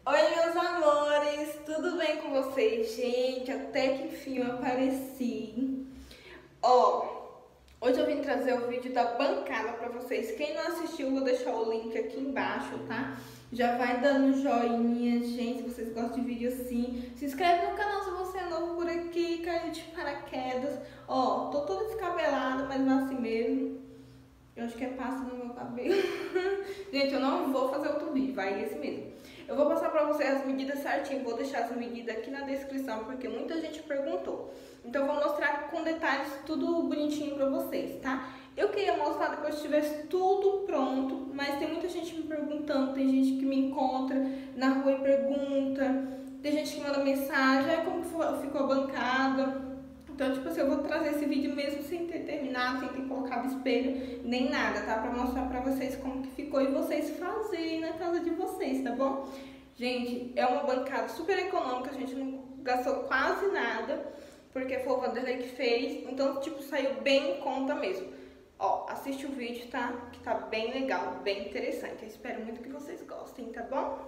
Oi, meus amores, tudo bem com vocês? Gente, até que enfim eu apareci. Hoje eu vim trazer o vídeo da bancada pra vocês. Quem não assistiu, eu vou deixar o link aqui embaixo, tá? Já vai dando joinha, gente, se vocês gostam de vídeo assim. Se inscreve no canal se você é novo por aqui, caiu de paraquedas. Tô toda descabelada, mas não é assim mesmo. Eu acho que é pasta no meu cabelo. Gente, eu não vou fazer outro vídeo, vai esse mesmo. Eu vou passar pra vocês as medidas certinho, vou deixar as medidas aqui na descrição, porque muita gente perguntou. Então eu vou mostrar com detalhes tudo bonitinho pra vocês, tá? Eu queria mostrar depois que tivesse tudo pronto, mas tem muita gente me perguntando, tem gente que me encontra na rua e pergunta, tem gente que manda mensagem, como ficou a bancada. Então, tipo assim, eu vou trazer esse vídeo mesmo sem ter terminado, sem ter colocado espelho, nem nada, tá? Pra mostrar pra vocês como que ficou e vocês fazerem na casa de vocês, tá bom? Gente, é uma bancada super econômica, a gente não gastou quase nada, porque foi o Vanderlei que fez, então, tipo, saiu bem em conta mesmo. Assiste o vídeo, tá? Que tá bem legal, bem interessante. Eu espero muito que vocês gostem, tá bom?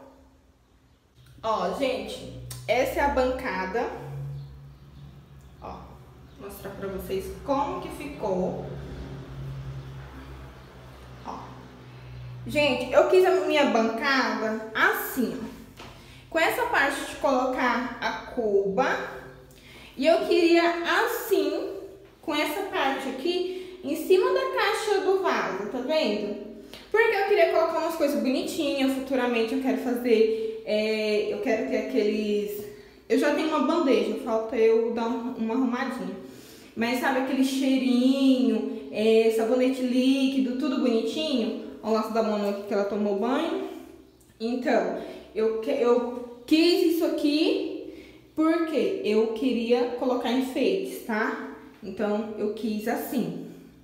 Gente, essa é a bancada. Vou mostrar pra vocês como que ficou. Gente, eu quis a minha bancada assim, com essa parte de colocar a cuba. E eu queria assim, com essa parte aqui, em cima da caixa do vaso, tá vendo? Porque eu queria colocar umas coisas bonitinhas, futuramente eu quero fazer, eu quero ter aqueles... Eu já tenho uma bandeja, falta eu dar uma arrumadinha. Mas sabe aquele cheirinho, sabonete líquido, tudo bonitinho? Olha o laço da Mona aqui que ela tomou banho. Então, eu quis isso aqui porque eu queria colocar enfeites, tá? Então, eu quis assim.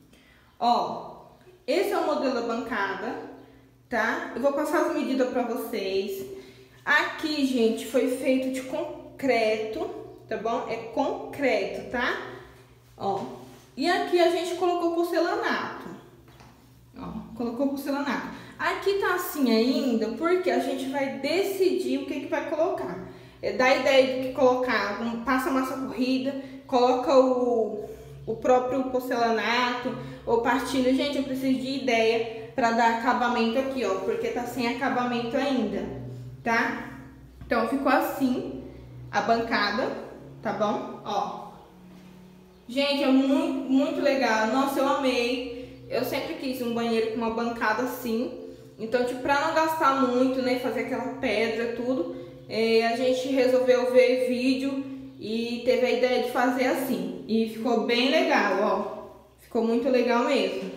Esse é o modelo da bancada, tá? Eu vou passar as medidas pra vocês. Aqui, gente, foi feito de concreto, tá bom? É concreto, tá? E aqui a gente colocou porcelanato. Colocou porcelanato. Aqui tá assim ainda, porque a gente vai decidir o que vai colocar. Dá a ideia de que colocar, passa massa corrida, coloca o próprio porcelanato ou partilha. Gente, eu preciso de ideia pra dar acabamento aqui, porque tá sem acabamento ainda, tá? Então ficou assim a bancada, tá bom? Gente, é muito, muito legal. Nossa, eu amei. Eu sempre quis um banheiro com uma bancada assim. Então, tipo, pra não gastar muito, né, fazer aquela pedra, tudo, a gente resolveu ver vídeo e teve a ideia de fazer assim. E ficou bem legal, Ficou muito legal mesmo.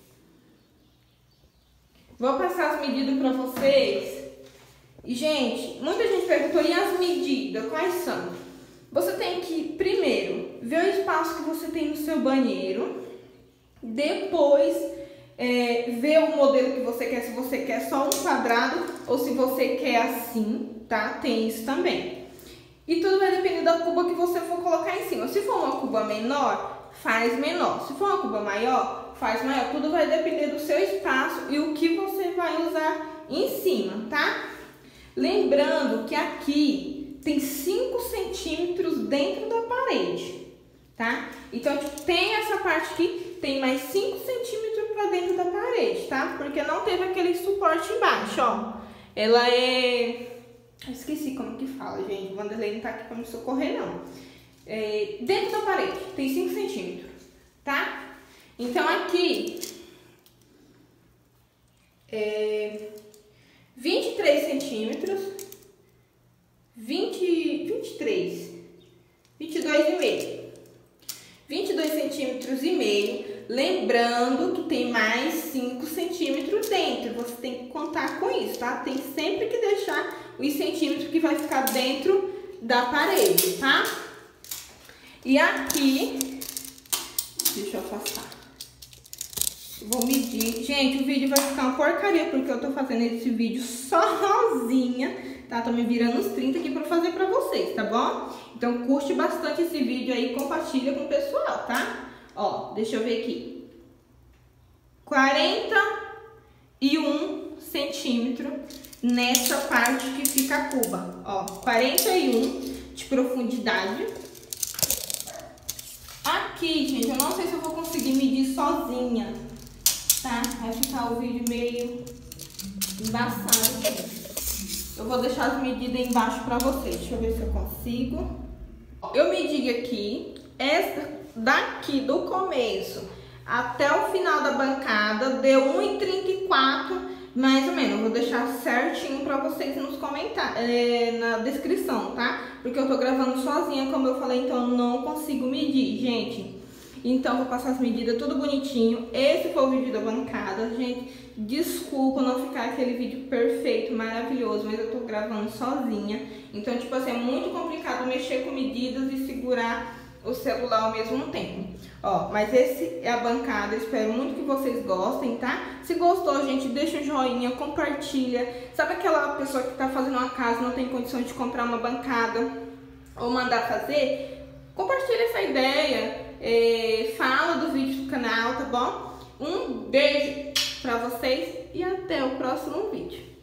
Vou passar as medidas pra vocês. E, gente, muita gente perguntou, e as medidas, quais são? Você tem que, primeiro, ver o espaço que você tem no seu banheiro. Depois, ver o modelo que você quer, se você quer só um quadrado ou se você quer assim, tá? Tem isso também. E tudo vai depender da cuba que você for colocar em cima. Se for uma cuba menor, faz menor. Se for uma cuba maior, faz maior. Tudo vai depender do seu espaço e o que você vai usar em cima, tá? Lembrando que aqui tem 5 centímetros dentro da parede, tá? Então, tipo, tem essa parte aqui, tem mais 5 centímetros pra dentro da parede, tá? Porque não teve aquele suporte embaixo, Ela é... Eu esqueci como que fala, gente. O Vanderlei não tá aqui pra me socorrer, não. Dentro da parede, tem 5 centímetros, tá? Então, aqui... 23 centímetros... 22,5. 22 centímetros e meio. Lembrando que tem mais 5 centímetros dentro. Você tem que contar com isso, tá? Tem sempre que deixar os centímetros que vai ficar dentro da parede, tá? E aqui, deixa eu afastar. Vou medir. Gente, o vídeo vai ficar uma porcaria porque eu tô fazendo esse vídeo sozinha, tá? Tô me virando uns 30 aqui pra fazer pra vocês, tá bom? Então curte bastante esse vídeo aí e compartilha com o pessoal, tá? Deixa eu ver aqui. 41 centímetros nessa parte que fica a cuba, ó, 41 de profundidade. Aqui, gente, eu não sei se eu vou conseguir medir sozinha, tá? Vai ficar o vídeo meio embaçado aqui. Eu vou deixar as medidas embaixo pra vocês. Deixa eu ver se eu consigo. Eu medi aqui, essa daqui do começo até o final da bancada deu 1,34 mais ou menos. Eu vou deixar certinho pra vocês nos comentários, na descrição, tá? Porque eu tô gravando sozinha, como eu falei, então eu não consigo medir, gente. Então, vou passar as medidas tudo bonitinho. Esse foi o vídeo da bancada, gente. Desculpa não ficar aquele vídeo perfeito, maravilhoso, mas eu tô gravando sozinha. Então, tipo assim, é muito complicado mexer com medidas e segurar o celular ao mesmo tempo. Ó, mas esse é a bancada, espero muito que vocês gostem, tá? Se gostou, gente, deixa um joinha, compartilha. Sabe aquela pessoa que tá fazendo uma casa e não tem condição de comprar uma bancada ou mandar fazer? Compartilha essa ideia. Fala do vídeo do canal, tá bom? Um beijo pra vocês e até o próximo vídeo.